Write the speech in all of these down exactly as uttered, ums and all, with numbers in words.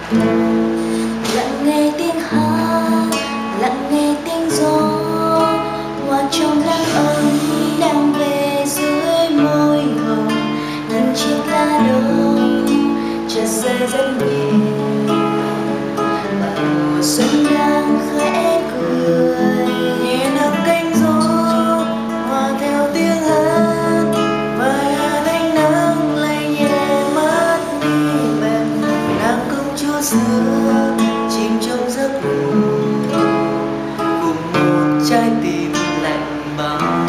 Lặng nghe tiếng hát, lặng nghe tiếng gió, hoa trong nắng ấm đang về dưới môi hồng. Nhìn chiếc lá đông chợt rơi rất nhẹ, và mùa xuân đang khẽ cười. Nhẹ nâng cánh gió hòa theo tiếng hát, vài hạt ánh nắng lay nhẹ mắt đi bèn nàng công chúa xưa chìm trong giấc ngủ cùng một trái tim lạnh băng.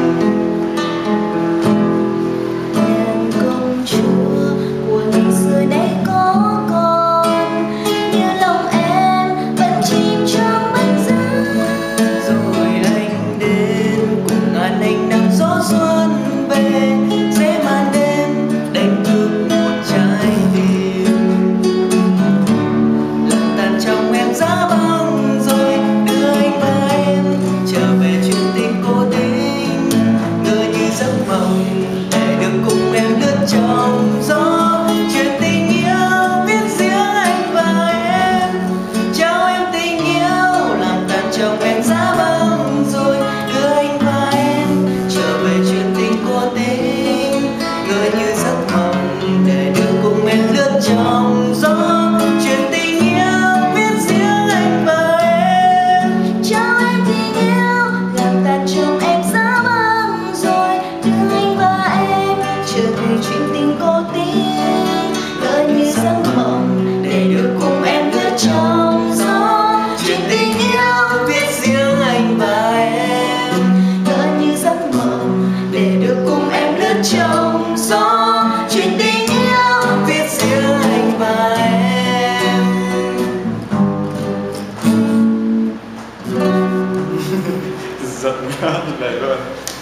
Nàng công chúa của ngày xưa nay có con, như lòng em vẫn chìm trong bóng dáng. Rồi anh đến cùng ngàn ánh nắng gió xuân về, sẽ màn đêm đánh thức một trái tim. Lặng tan trong em giá băng rồi đưa anh và em trở về chuyện tình cố tình, ngỡ như giấc mộng để được cùng em lướt trong gió. Chuyện tình yêu viết riêng anh và em, trao em tình yêu làm tan trong em giá băng rồi đưa anh và em trở về chuyện tình cố tình, ngỡ như giấc mộng để được cùng em lướt trong gió. Chuyện tình yêu viết riêng anh và em, trao em tình yêu làm tan trong em giá băng rồi đưa anh và em trở về chuyện tình cố tình, ngỡ như giấc mộng để được cùng em lướt trong gió. Chuyện tình yêu viết riêng anh và em, ngỡ như giấc mộng để được cùng em lướt trong gió. Chuyện tình yêu viết riêng anh và em. Giận ngát lời luôn.